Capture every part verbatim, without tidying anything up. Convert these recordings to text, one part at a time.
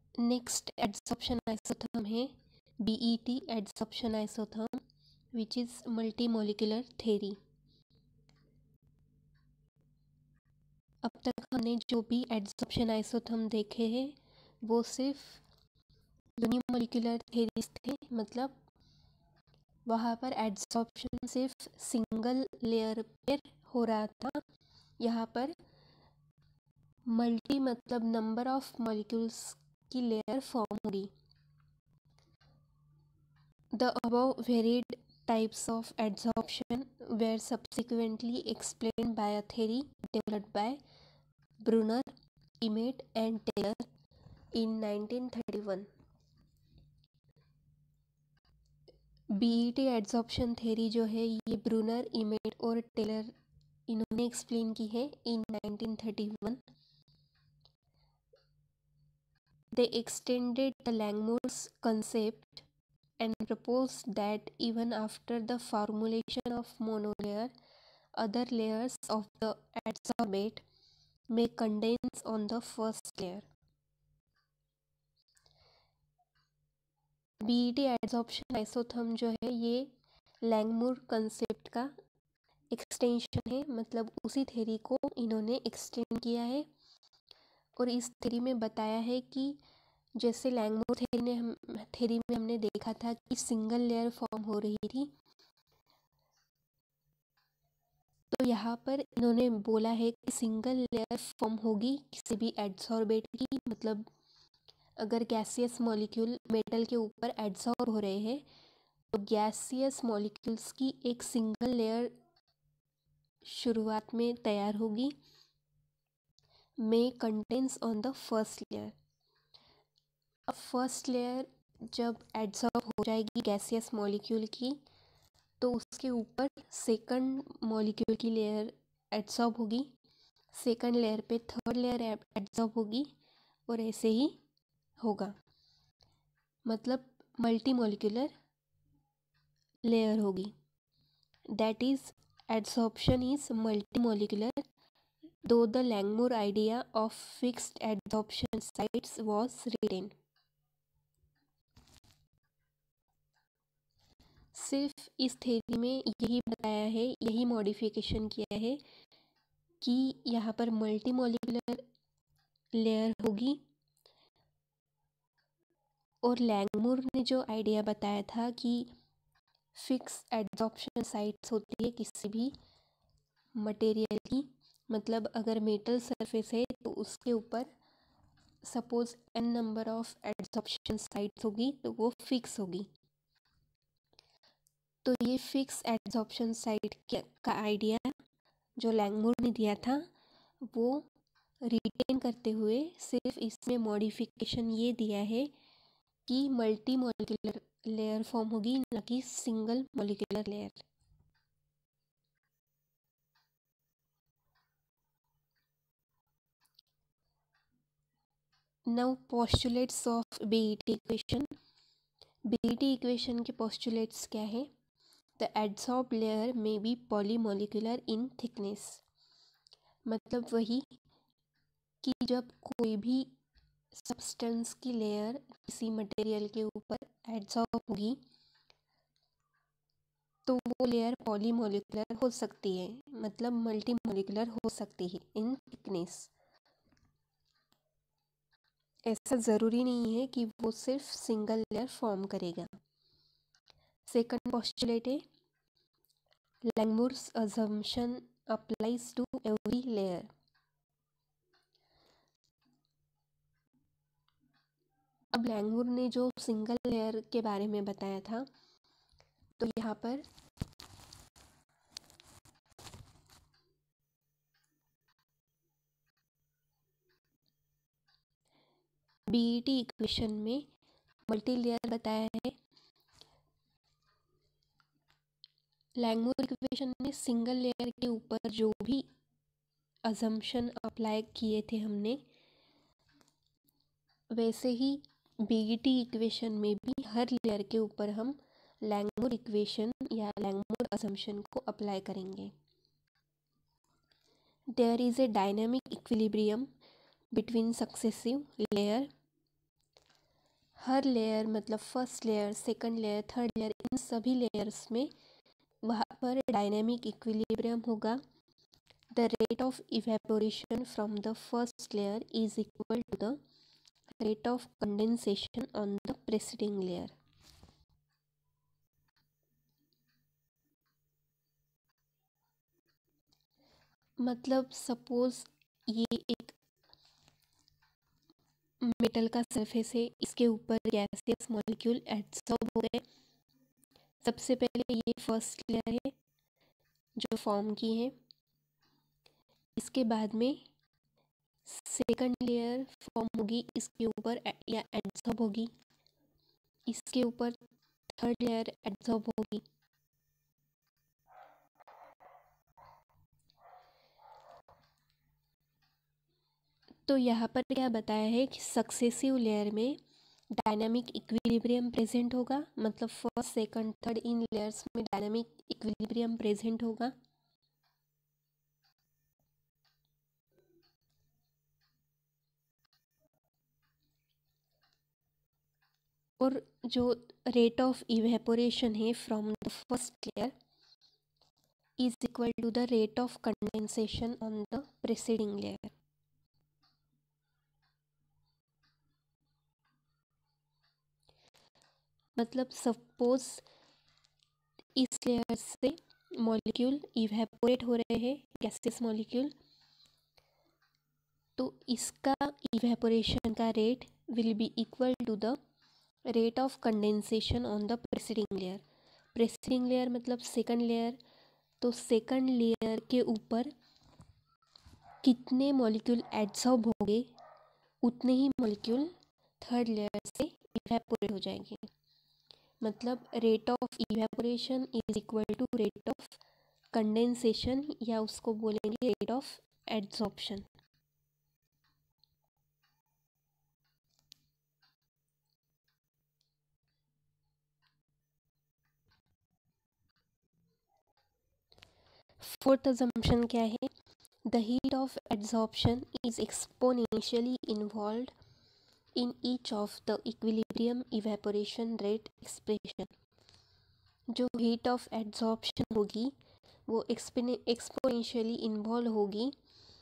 Next adsorption isotherm है B E T adsorption isotherm which is multi molecular theory. अब तक हमने जो भी एडसॉर्प्शन आइसोथर्म देखे हैं वो सिर्फ यूनिमोलिकुलर थ्योरीज थे, मतलब वहाँ पर एडसॉर्प्शन सिर्फ सिंगल लेयर पर हो रहा था। यहाँ पर मल्टी मतलब नंबर ऑफ मॉलिक्यूल्स की लेयर फॉर्म होगी। The above varied types of adsorption were subsequently explained by a theory developed by Brunner, Emmett and Taylor in nineteen thirty-one. B E T adsorption theory जो है ये Brunner, इमेट और Taylor इन्होंने explain की है in nineteen thirty one. They extended the Langmuir's concept and proposed that even after the formulation of monolayer, other layers of the adsorbate may condense on the first layer. B E T adsorption isotherm जो है ये लैंगमूर concept का extension है, मतलब उसी theory को इन्होंने extend किया है और इस थ्योरी में बताया है कि जैसे लैंगमूर थ्योरी ने हम थ्योरी में हमने देखा था कि सिंगल लेयर फॉर्म हो रही थी, तो यहाँ पर इन्होंने बोला है कि सिंगल लेयर फॉर्म होगी किसी भी एडसॉर्बेट की। मतलब अगर गैसियस मॉलिक्यूल मेटल के ऊपर एडसॉर्ब हो रहे हैं तो गैसियस मॉलिक्यूल्स की एक सिंगल लेयर शुरुआत में तैयार होगी, में condenses on the first layer. अब फर्स्ट लेयर जब एडसॉर्ब हो जाएगी गैसियस मॉलिक्यूल की तो उसके ऊपर सेकंड मॉलिक्यूल की लेयर एडसॉर्ब होगी, सेकंड लेयर पे थर्ड लेयर एडसॉर्ब होगी और ऐसे ही होगा, मतलब मल्टी मॉलिक्यूलर लेयर होगी। That is adsorption is multi molecular though the Langmuir idea of fixed adsorption sites was retained. सिर्फ इस थ्योरी में यही बताया है, यही मॉडिफिकेशन किया है कि यहाँ पर मल्टी मॉलिक्यूलर लेयर होगी और लैंगमूर ने जो आइडिया बताया था कि फिक्स एडसॉर्प्शन साइट्स होती है किसी भी मटेरियल की, मतलब अगर मेटल सरफेस है तो उसके ऊपर suppose N number of adsorption sites होगी तो वो फिक्स होगी। तो ये फिक्स एडसॉर्प्शन साइट का आइडिया जो लैंगमूर ने दिया था वो रिटेन करते हुए सिर्फ इसमें मॉडिफिकेशन ये दिया है कि मल्टी मॉलिक्यूलर लेयर फॉर्म होगी, ना कि single molecular layer. Now postulates of B E T equation. B E T equation के पोस्टुलेट्स क्या है? द एडसॉर्ब लेयर में बी पॉलीमोलिकुलर इन थिकनेस, मतलब वही कि जब कोई भी सब्सटेंस की लेयर किसी मटेरियल के ऊपर एडसॉर्ब होगी तो वो लेयर पॉलीमोलिकुलर हो सकती है, मतलब मल्टी मॉलिक्यूलर हो सकती है इन थिकनेस। ऐसा ज़रूरी नहीं है कि वो सिर्फ सिंगल लेयर फॉर्म करेगा। सेकंड पोस्टुलेट है Langmuir's assumption applies to every layer. अब लैंगमूर ने जो सिंगल लेयर के बारे में बताया था तो यहाँ पर बी ई टी इक्वेशन में मल्टी लेयर बताया है। लैंगमूर इक्वेशन में सिंगल लेयर के ऊपर जो भी अजम्पशन अप्लाई किए थे हमने, वैसे ही बी ई टी इक्वेशन में भी हर लेयर के ऊपर हम लैंगमूर इक्वेशन या लैंगमूर अजम्पशन को अप्लाई करेंगे। There is a dynamic equilibrium between successive layer हर लेयर मतलब first layer, second layer, third layer, इन सभी लेयर्स में वहाँ पर डायनेमिक इक्विलिब्रियम होगा. The rate of evaporation from the first layer is equal to the rate of condensation on the preceding layer. मतलब suppose ये एक मेटल का सरफेस है, इसके ऊपर गैसियस मॉलिक्यूल एडसॉर्ब हो गए. सबसे पहले ये फर्स्ट लेयर है जो फॉर्म की है. इसके बाद में सेकंड लेयर फॉर्म होगी, इसके ऊपर या एडसॉर्ब होगी. इसके ऊपर थर्ड लेयर एडसॉर्ब होगी. तो यहाँ पर क्या बताया है कि सक्सेसिव लेयर में डायनामिक इक्विलिब्रियम प्रेजेंट होगा. मतलब फर्स्ट सेकंड थर्ड इन लेयर्स में डायनामिक इक्विलिब्रियम प्रेजेंट होगा. और जो रेट ऑफ इवेपोरेशन है from the first layer is equal to the rate of condensation on the preceding layer. मतलब सपोज इस लेयर से मॉलिक्यूल इवेपोरेट हो रहे हैं, गैसेस मॉलिक्यूल, तो इसका इवेपोरेशन का rate will be equal to the rate of condensation on the preceding layer. Preceding layer मतलब सेकंड लेयर. तो सेकंड लेयर के ऊपर कितने मॉलिक्यूल एडसॉर्ब होंगे उतने ही मॉलिक्यूल थर्ड लेयर से इवेपोरेट हो जाएंगे. मतलब rate of evaporation is equal to rate of condensation, या उसको बोलेंगे rate of adsorption. Fourth assumption क्या है? The heat of adsorption is exponentially involved in each of the equilibrium evaporation rate expression. जो हीट ऑफ एड्सॉर्प्शन होगी वो exponentially involve होगी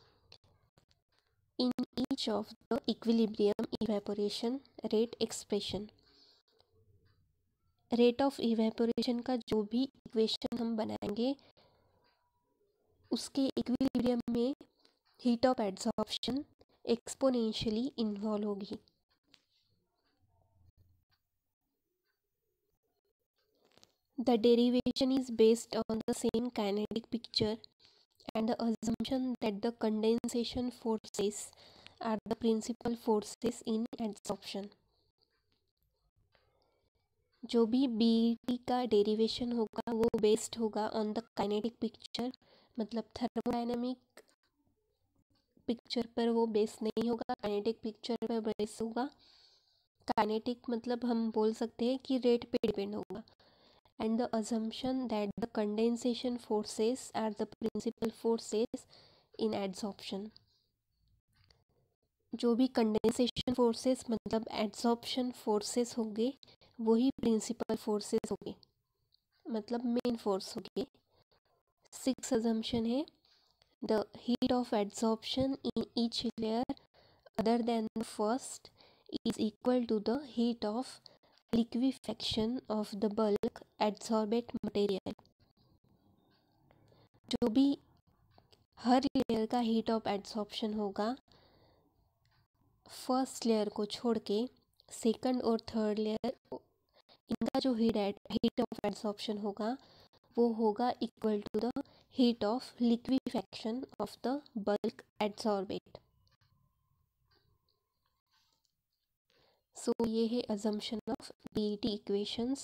in each of the equilibrium evaporation rate expression. Rate of evaporation का जो भी equation हम बनाएंगे उसके इक्विलिब्रियम में heat of adsorption exponentially involve होगी. The derivation is based on the same kinetic picture and the assumption that the condensation forces are the principal forces in adsorption. जो भी बी टी का derivation होगा वो based होगा on the kinetic picture. मतलब thermodynamic picture पर वो base नहीं होगा, काइनेटिक पिक्चर पर बेस होगा. काइनेटिक मतलब हम बोल सकते हैं कि रेट पे डिपेंड होगा. And the assumption that the condensation forces are the principal forces in adsorption. जो भी कंडेंसेशन फोर्सेस मतलब एड्सॉर्प्शन फोर्सेस होंगे वही प्रिंसिपल फोर्सेस होंगे, मतलब मेन फोर्स होंगे. सिक्स assumption है the heat of adsorption in each layer other than the first is equal to the heat of liquefaction of the bulk adsorbate material. जो भी हर layer का हीट ऑफ एड्सॉर्प्शन होगा first layer को छोड़ के second और थर्ड लेयर, इनका जो हीट हीट ऑफ एड्सॉर्प्शन होगा वो होगा equal to the heat of liquefaction of the bulk adsorbate. So ये है assumption of B E T equations.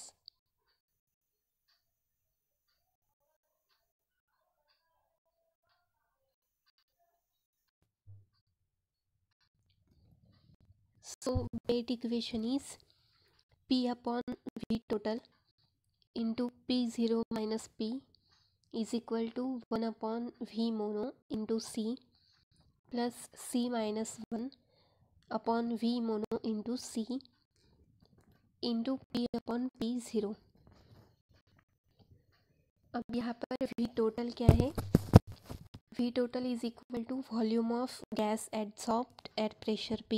So B E T equation is P upon V total into P zero minus P is equal to one upon V mono into C plus C minus one upon V mono into C into P upon P zero. अब यहाँ पर V total क्या है? V total is equal to volume of gas adsorbed at pressure P.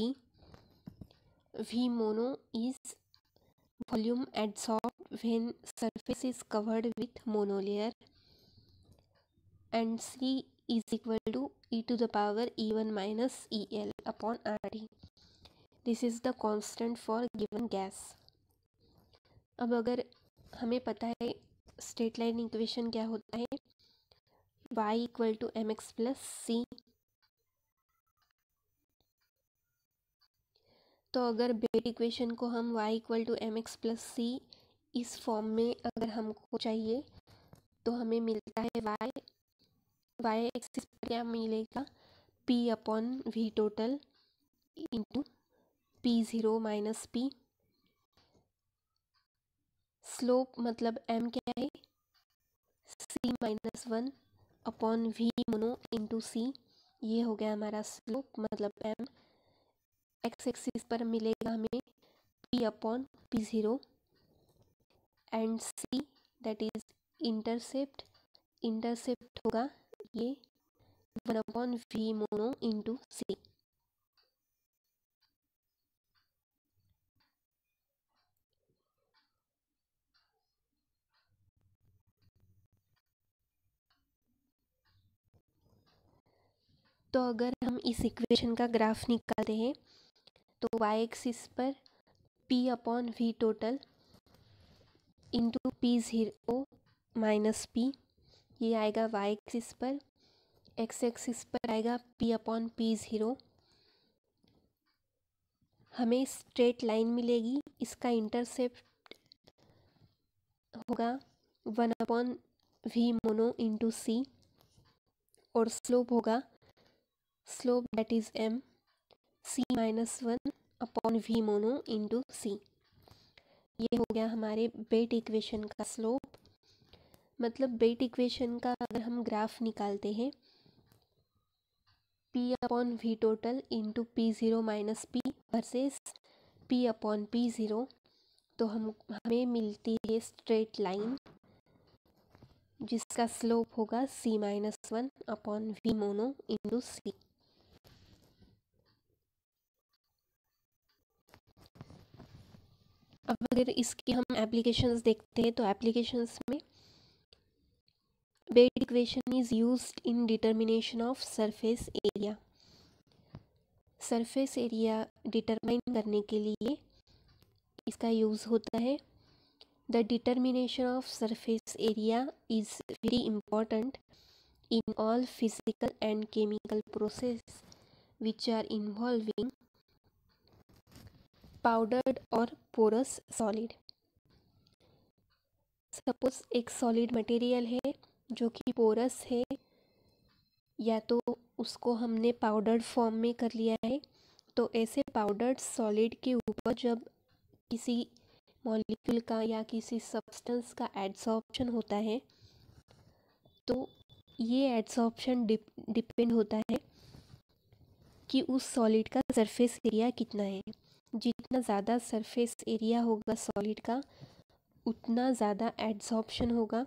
V mono is volume adsorbed when surface is covered with monolayer, and C is equal to e to the power E one minus E L upon R T. This is the constant for given gas. अब अगर हमें पता है straight line equation क्या होता है, y equal to M X plus C, तो अगर बेट इक्वेशन को हम y equal to M X plus C इस फॉर्म में अगर हमको चाहिए तो हमें मिलता है y y एक्सिस पर क्या मिलेगा, p upon V total into P zero minus P. Slope मतलब m क्या है, c minus one upon V mono into C. ये हो गया हमारा स्लोप मतलब m। एक्स एक्सिस पर मिलेगा हमें p upon P zero and c that is intercept. Intercept होगा ये one upon V mono into C. तो अगर हम इस इक्वेशन का ग्राफ निकालते हैं तो y एक्सिस पर p upon V total into P zero minus P, ये आएगा y एक्सिस पर। x एक्सिस पर आएगा p अपॉन पी ज़ीरो। हमें स्ट्रेट लाइन मिलेगी, इसका इंटरसेप्ट होगा one upon V mono into C और स्लोप होगा slope that is m c minus one upon V mono into C. ये हो गया हमारे बेट इक्वेशन का स्लोप। मतलब बेट इक्वेशन का अगर हम ग्राफ निकालते हैं p upon V total into P zero minus P versus p upon P zero, तो हम हमें मिलती है स्ट्रेट लाइन जिसका स्लोप होगा c minus one upon V mono into C. अब अगर इसकी हम एप्लीकेशंस देखते हैं तो एप्लीकेशंस में BET equation is used in determination of surface area. Surface area determine करने के लिए इसका यूज़ होता है। The determination of surface area is very important in all physical and chemical process which are involving powdered और porous solid. Suppose एक solid material है जो कि पोरस है, या तो उसको हमने पाउडर्ड फॉर्म में कर लिया है, तो ऐसे पाउडर्ड सॉलिड के ऊपर जब किसी मॉलिक्यूल का या किसी सब्सटेंस का एड्सॉर्प्शन होता है तो ये एड्सॉर्प्शन डिप डिपेंड होता है कि उस सॉलिड का सरफेस एरिया कितना है। जितना ज़्यादा सरफेस एरिया होगा सॉलिड का उतना ज़्यादा एड्सॉर्प्शन होगा।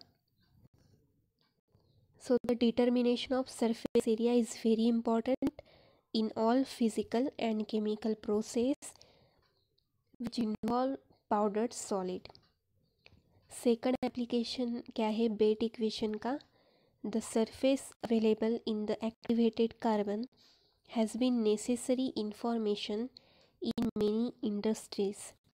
So the determination of surface area is very important in all physical and chemical process which involve powdered solid. Second application क्या है बेट इक्वेशन का, the surface available in the activated carbon has been necessary information in many industries.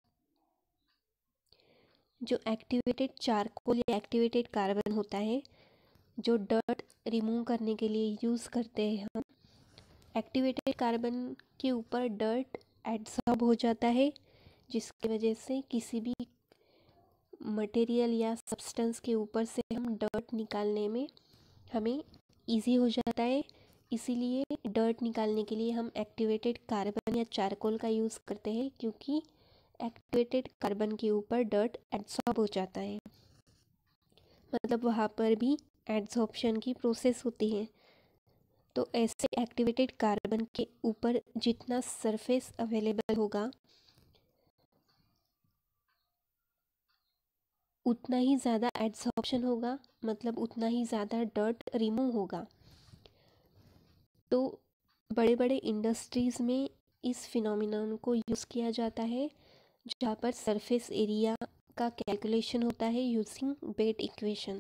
जो activated charcoal या activated carbon होता है जो dirt remove करने के लिए यूज़ करते हैं हम, एक्टिवेटेड कार्बन के ऊपर डर्ट एडसॉर्ब हो जाता है जिसकी वजह से किसी भी मटेरियल या सब्सटेंस के ऊपर से हम डर्ट निकालने में हमें इजी हो जाता है। इसीलिए डर्ट निकालने के लिए हम एक्टिवेटेड कार्बन या चारकोल का यूज़ करते हैं, क्योंकि एक्टिवेटेड कार्बन के ऊपर डर्ट एडसॉर्ब हो जाता है। मतलब वहाँ पर भी एडसॉर्प्शन की प्रोसेस होती है। तो ऐसे एक्टिवेटेड कार्बन के ऊपर जितना सरफेस अवेलेबल होगा उतना ही ज़्यादा एड्सॉर्प्शन होगा, मतलब उतना ही ज़्यादा डर्ट रिमूव होगा। तो बड़े बड़े इंडस्ट्रीज़ में इस फिनोमिनन को यूज़ किया जाता है, जहाँ पर सरफेस एरिया का कैलकुलेशन होता है यूजिंग बेट इक्वेशन।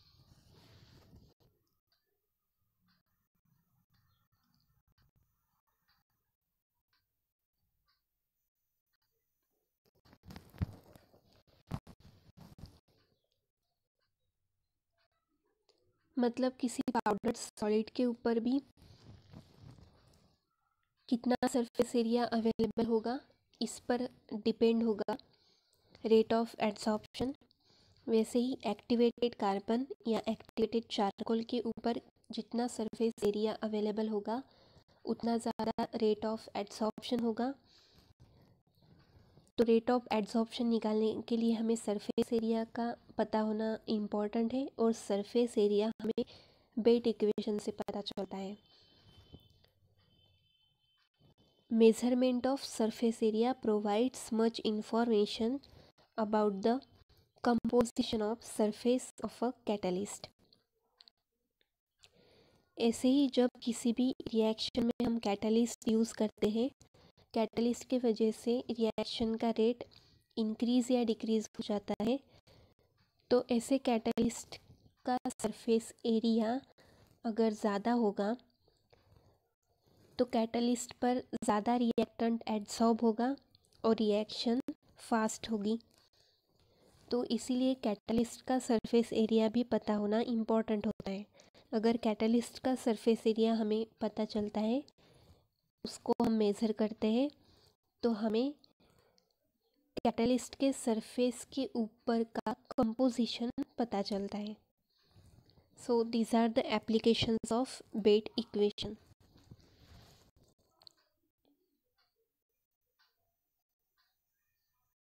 मतलब किसी पाउडर सॉलिड के ऊपर भी कितना सरफेस एरिया अवेलेबल होगा, इस पर डिपेंड होगा रेट ऑफ एड्सॉर्प्शन। वैसे ही एक्टिवेटेड कार्बन या एक्टिवेटेड चारकोल के ऊपर जितना सरफेस एरिया अवेलेबल होगा उतना ज़्यादा रेट ऑफ एड्सॉर्प्शन होगा। तो रेट ऑफ एड्सॉर्प्शन निकालने के लिए हमें सरफेस एरिया का पता होना इम्पॉर्टेंट है, और सरफेस एरिया हमें बेट इक्वेशन से पता चलता है। Measurement of surface area provides much information about the composition of surface of a catalyst. ऐसे ही जब किसी भी रिएक्शन में हम कैटलिस्ट यूज़ करते हैं, कैटलिस्ट के वजह से रिएक्शन का रेट इंक्रीज़ या डिक्रीज़ हो जाता है, तो ऐसे कैटलिस्ट का सरफेस एरिया अगर ज़्यादा होगा तो कैटलिस्ट पर ज़्यादा रिएक्टेंट एडसॉर्ब होगा और रिएक्शन फास्ट होगी। तो इसीलिए कैटलिस्ट का सरफेस एरिया भी पता होना इम्पॉर्टेंट होता है। अगर कैटलिस्ट का सरफेस एरिया हमें पता चलता है, उसको हम मेज़र करते हैं, तो हमें कैटलिस्ट के सरफेस के ऊपर का कंपोजिशन पता चलता है। So these are the applications of BET equation.